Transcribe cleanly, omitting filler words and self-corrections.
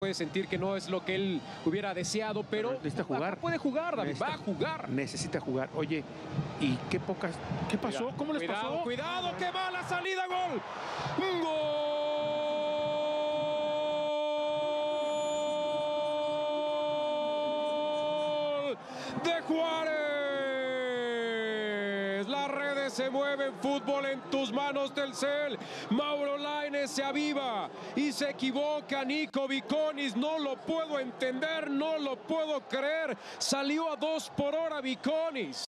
puede sentir que no es lo que él hubiera deseado, pero necesita jugar. Puede jugar, David, va a jugar. Necesita jugar. Oye, ¿y qué pasó? Cuidado, ¿Cómo les pasó? Cuidado, qué mala salida, gol. ¡Gol de Juárez! Las redes se mueven, fútbol en tus manos, Telcel. Mauro Lainez se aviva y se equivoca. Nico Viconis, no lo puedo entender, no lo puedo creer. Salió a 2 por hora Viconis.